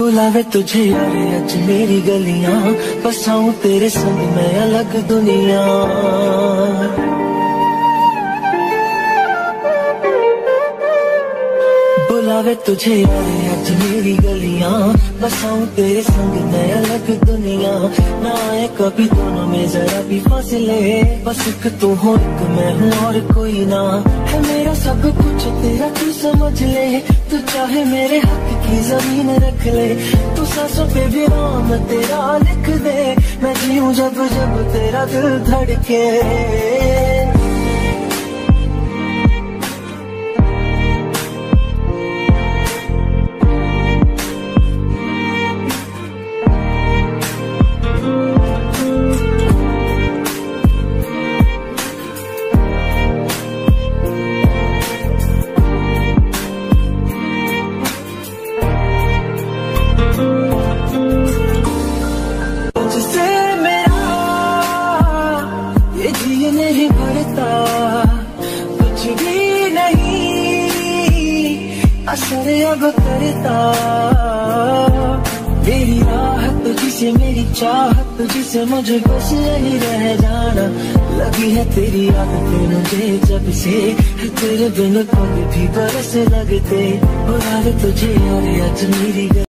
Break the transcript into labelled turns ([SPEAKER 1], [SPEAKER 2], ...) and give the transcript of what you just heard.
[SPEAKER 1] बुलावे तुझे यार आज मेरी गलियां, बसाऊं तेरे संग मैं अलग दुनिया। बुलावे तुझे यार आज मेरी गलियां, बसाऊं तेरे संग मैं अलग दुनिया। ना आए कभी दोनों में जरा भी फासले, बस एक तू हो एक मैं हूँ और कोई ना। है मेरा सब कुछ तेरा तू समझ ले, तू चाहे मेरे हक की जमीन रख ले। तू सांसों पे भी नाम तेरा लिख दे, मैं जीऊं जब जब तेरा दिल धड़के। नहीं भरता कुछ भी नहीं असर अब करता। मेरी राहत तुझसे मेरी चाहत तुझसे मुझे बस यही रह जाना। लगी है तेरी आदतें मुझे जब से, तेरे बिन पल भी बरस लगते। बुलावे तुझे यार आज मेरी